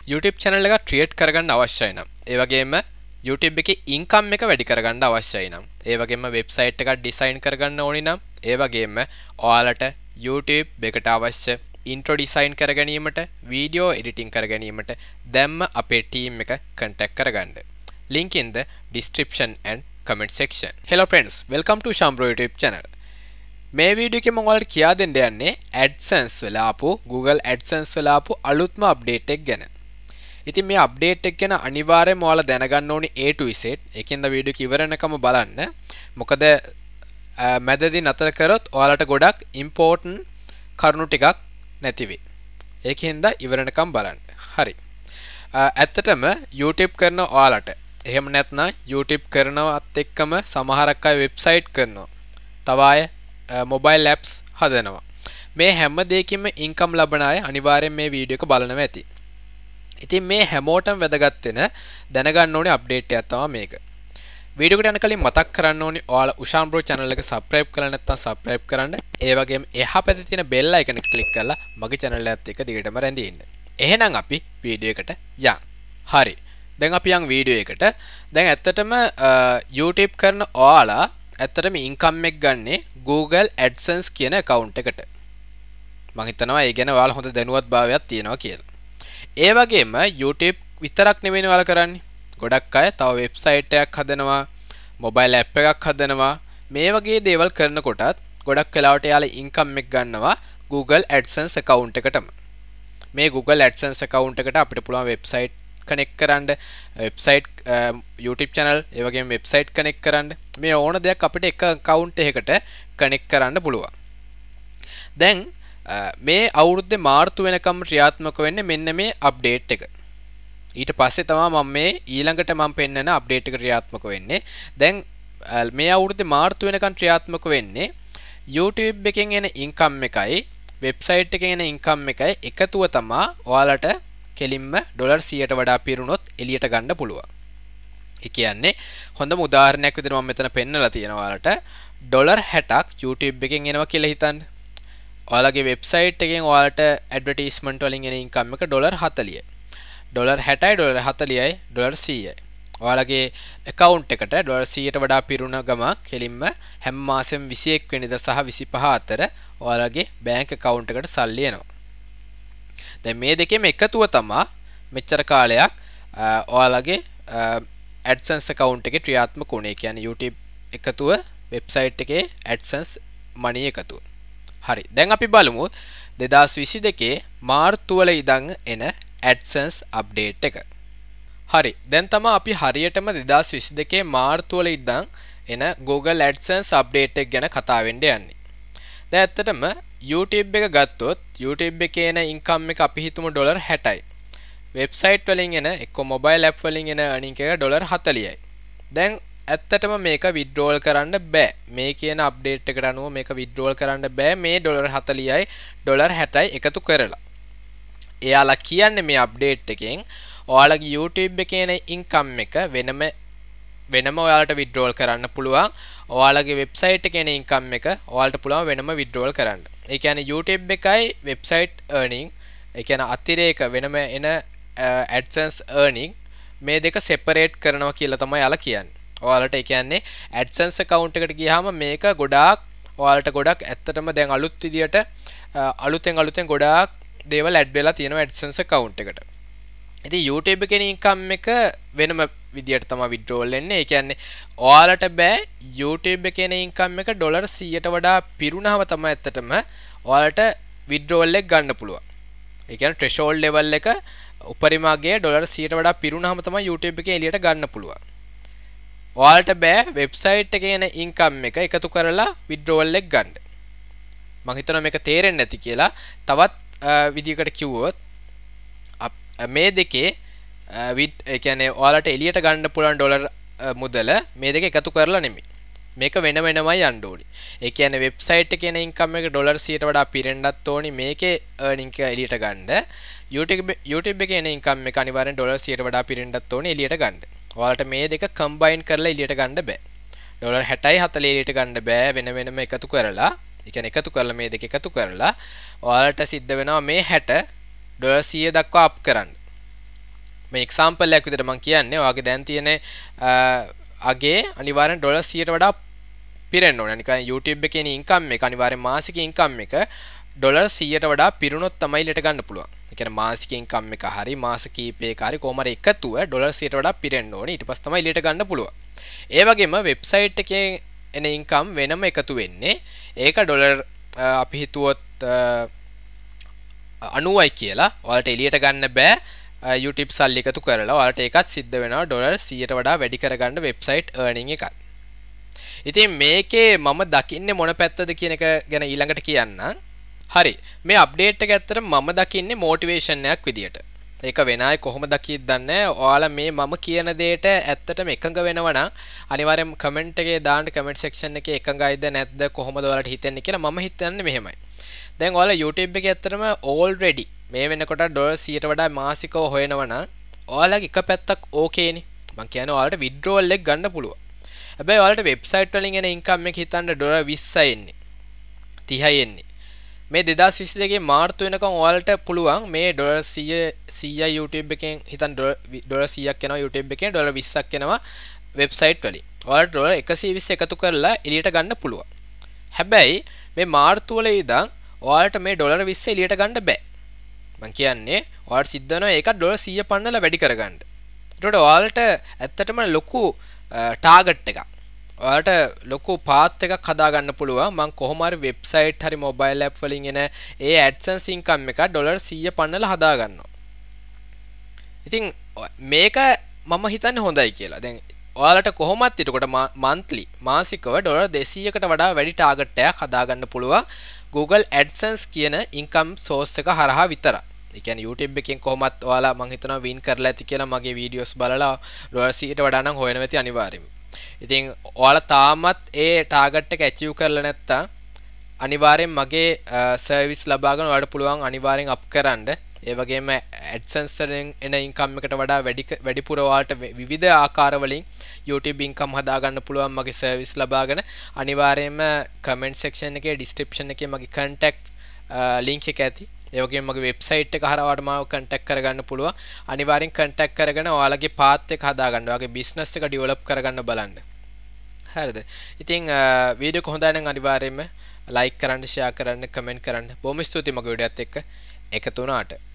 YouTube channel එකක් create කරගන්න අවශ්‍යයි නම් ඒ වගේම YouTube එකේ income එක වැඩි කරගන්න අවශ්‍යයි නම් ඒ වගේම website එකක් design කරගන්න ඕනි නම් ඒ වගේම ඔයාලට YouTube එකට අවශ්‍ය intro design කර ගැනීමට video editing කර ගැනීමට දැම්ම අපේ team එක contact කරගන්න. Link in the description and comment section. Hello friends, welcome to Shambro YouTube channel. මේ වීඩියෝ එකේ මම ඔයාලට කියා දෙන්න යන්නේ AdSense වල ආපු Google AdSense වල ආපු අලුත්ම අප්ඩේට් එක ගැන. ඉතින් මේ අප්ඩේට් එක ගැන අනිවාර්යයෙන්ම ඔයාලා දැනගන්න ඕනි A to Z. ඒකෙන්ද වීඩියෝ එක ඉවර වෙනකම බලන්න. මොකද මැදදී නතර කරොත් ඔයාලට ගොඩක් important කරුණු ටිකක් නැති වෙයි. ඒකෙන්ද ඉවර වෙනකම් බලන්න. හරි. ඇත්තටම YouTube කරන ඔයාලට එහෙම නැත්නම් YouTube කරනවත් එක්කම සමහරක් අය වෙබ්සයිට් කරනවා. තව අය mobile apps හදනවා. මේ හැම දෙයකින්ම income ලබන අය අනිවාර්යෙන් මේ වීඩියෝ එක බලනවා ඇති. ඉතින් මේ හැමෝටම වැදගත් වෙන දැනගන්න ඕනේ අප්ඩේට් එකක් තමයි මේක. වීඩියෝ එකට යන කලින් මතක් කරන්න ඕනේ ඔයාලා උෂාන් බ්‍රෝ channel එක subscribe කරලා නැත්නම් subscribe කරන්න. ඒ වගේම එහා පැත්තේ තියෙන bell icon එක click කරලා මගේ channel එකත් එක්ක දිගටම රැඳී ඉන්න. එහෙනම් අපි වීඩියෝ එකට යමු. හරි. දැන් අපි යන් වීඩියෝ එකට. දැන් ඇත්තටම YouTube කරන ඔයාලා ඇත්තටම income එක ගන්නේ Google AdSense කියන account එකට. මම හිතනවා ඒ ගැන ඔයාලා හොඳ දැනුවත් භාවයක් තියෙනවා කියලා. ඒ වගේම YouTube විතරක් නෙවෙයි ඔයාලා කරන්නේ. ගොඩක් අය තව වෙබ්සයිට් එකක් හදනවා, mobile app එකක් හදනවා. මේ වගේ දේවල් කරනකොටත් ගොඩක් වෙලාවට එයාලා income එක ගන්නවා Google AdSense account එකටම. මේ Google AdSense account එකට අපිට පුළුවන් website connect කරන්න, website YouTube channel, ඒ වගේම website connect කරන්න. මේ ඕන දෙයක් අපිට එක account එකකට connect කරන්න පුළුවන්. දැන් මේ අවුරුද්දේ මාර්තු වෙනකම් ක්‍රියාත්මක වෙන්නේ මෙන්න මේ අප්ඩේට් එක. ඊට පස්සේ තමයි මම මේ ඊළඟට මම පෙන්නන අප්ඩේට් එක ක්‍රියාත්මක වෙන්නේ. දැන් මේ අවුරුද්දේ මාර්තු වෙනකම් ක්‍රියාත්මක වෙන්නේ YouTube එකෙන් එන income එකයි website එකෙන් එන income එකයි එකතුව තමයි ඔයාලට කෙලින්ම $100ට වඩා පිරුණොත් එළියට ගන්න පුළුවන්. ඒ කියන්නේ හොඳම උදාහරණයක් විදිහට මම මෙතන පෙන්නලා තියෙනවා ඔයාලට $60ක් YouTube එකෙන් එනවා කියලා හිතන්න. ඔයාලගේ වෙබ්සයිට් එකෙන් ඔයාලට ඇඩ්වර්ටයිස්මන්ට් වලින් එන ඉන්කම් එක $40යි. $60යි $40යි $100යි. ඔයාලගේ account එකට $100ට වඩා පිරුණ ගම කෙලින්ම හැම මාසෙම 21 වෙනිදා සහ 25 අතර ඔයාලගේ bank account එකට සල්ලි එනවා. දැන් මේ දෙකේම එකතුව තමයි මෙච්චර කාලයක් ඔයාලගේ AdSense account එකේ ක්‍රියාත්මක වුණේ. කියන්නේ YouTube එකතුව website එකේ AdSense money එකතුව. හරි. දැන් අපි බලමු 2022 මාර්තු වල ඉඳන් එන AdSense update එක. හරි. දැන් තමයි අපි හරියටම 2022 මාර්තු වල ඉඳන් එන Google AdSense update එක ගැන කතා වෙන්න යන්නේ. දැන් ඇත්තටම YouTube එක ගත්තොත් YouTube එකේ එන income එක අපි හිතමු $60යි. website වලින් එන එක්ක mobile app වලින් එන earning එක $40යි. දැන් ඇත්තටම මේක withdrawal කරන්න බෑ. මේ කියන අප්ඩේට් එකට අනුව මේක withdrawal කරන්න බෑ මේ $40යි $60යි එකතු කරලා. එයාලා කියන්නේ මේ අප්ඩේට් එකෙන් ඔයාලගේ YouTube එකේ එන income එක වෙනම ඔයාලට withdrawal කරන්න පුළුවන්. ඔයාලගේ website එකේ එන income එක ඔයාලට පුළුවන් වෙනම withdrawal කරන්න. ඒ කියන්නේ YouTube එකයි website earning, ඒ කියන්නේ අතිරේක වෙනම එන AdSense earning මේ දෙක separate කරනවා කියලා තමයි යාලා කියන්නේ. ඔයාලට ඒ කියන්නේ AdSense account එකට ගියාම මේක ගොඩාක් ඔයාලට ගොඩක් ඇත්තටම දැන් අලුත් විදියට අලුතෙන් ගොඩාක් දේවල් ඇඩ් වෙලා තියෙනවා AdSense account එකට. ඉතින් YouTube එකේ income එක වෙනම විදියට තමයි withdrawal වෙන්නේ. ඒ කියන්නේ ඔයාලට බෑ YouTube එකේ income එක $100ට වඩා පිරුණාම තමයි ඇත්තටම ඔයාලට withdrawal එක ගන්න පුළුවන්. ඒ කියන්නේ threshold level එක උපරිමගේ $100ට වඩා පිරුණාම තමයි YouTube එකේ එළියට ගන්න පුළුවන්. ඔයාලට බෑ වෙබ්සයිට් එකේ එන ඉන්කම් එක එකතු කරලා withdrawal එක ගන්න. මම හිතනවා මේක තේරෙන්නේ නැති කියලා. තවත් විදිහකට කිව්වොත් මේ දෙකේ ඒ කියන්නේ ඔයාලට එළියට ගන්න පුළුවන් ඩොලර් මුදල මේ දෙක එකතු කරලා නෙමෙයි. මේක වෙන වෙනමයි යන්න ඕනි. ඒ කියන්නේ වෙබ්සයිට් එකේ එන ඉන්කම් එක $100ට වඩා පිරෙන්නත් ඕනි මේකේ earning එක එළියට ගන්න. YouTube එකේ එන ඉන්කම් එක අනිවාර්යෙන් $100ට වඩා පිරෙන්නත් ඕනි එළියට ගන්න. ඔයාලට මේ දෙක කම්බයින් කරලා එළියට ගන්න බෑ. $60යි 40 එළියට ගන්න බෑ වෙන වෙනම එකතු කරලා. ඒ කියන්නේ එකතු කරලා මේ දෙක එකතු කරලා ඔයාලට සිද්ධ වෙනවා මේ 60 $100 දක්වා අප් කරන්න. මේ එක්සැම්පල් එකක් විදිහට මම කියන්නේ ඔයාගේ දැන් තියෙන අගේ අනිවාර්යෙන් ඩොලර් 100ට වඩා පිරෙන්න ඕනේ. නිකන් YouTube එකේ ඉන්කම් එක අනිවාර්යෙන් මාසික ඉන්කම් එක ඩොලර් 100ට වඩා පිරුණොත් තමයි ලිට ගන්න පුළුවන්. ඒ කියන්නේ මාසික ඉන්කම් එක හරි මාස කීපයක හරි කොහම හරි එකතුව ඩොලර් 100ට වඩා පිරෙන්න ඕනේ. ඊට පස්සේ තමයි ලිට ගන්න පුළුවන්. ඒ වගේම වෙබ්සයිට් එකේ එන ඉන්කම් වෙනම එකතු වෙන්නේ. ඒක ඩොලර් අපි හිතුවොත් 90යි කියලා. ඔයාලට එළියට ගන්න බෑ. YouTube සල්ලි එකතු කරලා ඔයාලට ඒකත් සිද්ධ වෙනවා ඩොලර් 100ට වඩා වැඩි කරගන්න වෙබ්සයිට් earning එකක්. ඉතින් මේකේ මම දකින්නේ මොන පැත්තද කියන එක ගැන ඊළඟට කියන්නම්. හරි. මේ අප්ඩේට් එක ඇත්තට මම දකින්නේ මොටිවේෂන් එකක් විදියට. ඒක වෙන අය කොහොමද දකියද දන්නේ නැහැ. ඔයාලා මේ මම කියන දෙයට ඇත්තටම එකඟ වෙනවා නම් අනිවාර්යෙන් කමෙන්ට් එකේ දාන්න කමෙන්ට් සෙක්ෂන් එකේ එකඟයිද නැද්ද කොහොමද ඔයාලට හිතෙන්නේ කියලා මම හිතන්නේ මෙහෙමයි. දැන් ඔයාලා YouTube එකේ ඇත්තටම already මේ වෙනකොට ඩොලර් 100ට වඩා මාසිකව හොයනවා නම් ඔයාලගේ එක පැත්තක් ඕකේනේ. මම කියන්නේ ඔයාලට withdrawal එක ගන්න පුළුවන්. හැබැයි ඔයාලට වෙබ්සයිට් වලින් එන ඉන්කම් එක හිතන්න ඩොලර් 20යි එන්නේ 30යි එන්නේ. මේ 2022 මාර්තු වෙනකම් ඔයාලට පුළුවන් මේ ඩොලර් 100යි YouTube එකෙන් හිතන්න ඩොලර් 100ක් එනවා YouTube එකෙන් ඩොලර් 20ක් එනවා වෙබ්සයිට් වලින්. ඔයාලට ඩොලර් 120 එකතු කරලා එළියට ගන්න පුළුවන්. හැබැයි මේ මාර්තු වල ඉඳන් ඔයාලට මේ ඩොලර් 20 එළියට ගන්න බෑ. මම කියන්නේ ඔයාලට සිද්ධ වෙනවා ඒක ඩොලර් 100 පන්නලා වැඩි කරගන්න. ඒකට ඔයාලට ඇත්තටම ලොකු ටාගට් එකක්. ඔයාලට ලොකු පාත් එකක් හදා ගන්න පුළුවන්. මම කොහොම හරි වෙබ්සයිට් හරි මොබයිල් ඇප් වලින් එන ඒ AdSense ඉන්කම් එක ඩොලර් 100 පන්නලා හදා ගන්නවා. ඉතින් මේක මම හිතන්නේ හොඳයි කියලා. දැන් ඔයාලට කොහොමත් ඊටකොට monthly මාසිකව ඩොලර් 200කට වඩා වැඩි ටාගට් එකක් හදා ගන්න පුළුවන් Google AdSense කියන ඉන්කම් සෝස් එක හරහා විතරයි. ඒ කියන්නේ YouTube එකෙන් කොහොමත් ඔයාලා මම හිතනවා වින් කරලා ඇති කියලා මගේ වීඩියෝස් බලලා ඩොලර් 100ට වඩා නම් හොයන වෙති අනිවාර්යයෙන්ම. ඉතින් ඔයාලා තාමත් ඒ ටාගට් එක ඇචීව් කරලා නැත්තම් අනිවාර්යෙන් මගේ සර්විස් ලබා ගන්න ඔයාලට පුළුවන් අනිවාර්යෙන් අප් කරන්න. ඒ වගේම AdSense වලින් එන ඉන්කම් එකට වඩා වැඩිපුර ඔයාලට විවිධ ආකාර වලින් YouTube ඉන්කම් හදා ගන්න පුළුවන් මගේ සර්විස් ලබාගෙන අනිවාර්යයෙන්ම කමෙන්ට් සෙක්ෂන් එකේ ඩිස්ක්‍රිප්ෂන් එකේ මගේ contact link එක ඇති. ඒ වගේම මගේ වෙබ්සයිට් එක හරහා ඔයාලට මාව contact කරගන්න පුළුවන්. අනිවාර්යෙන් contact කරගෙන ඔයාලගේ path එක හදා ගන්න. ඔයාගේ business එක develop කරගන්න බලන්න. හරිද? ඉතින් වීඩියෝ එක හොඳයි නම් අනිවාර්යයෙන්ම like කරන්න, share කරන්න, comment කරන්න. බොහොම ස්තුතියි මගේ වීඩියෝත් එක්ක එකතු වුණාට.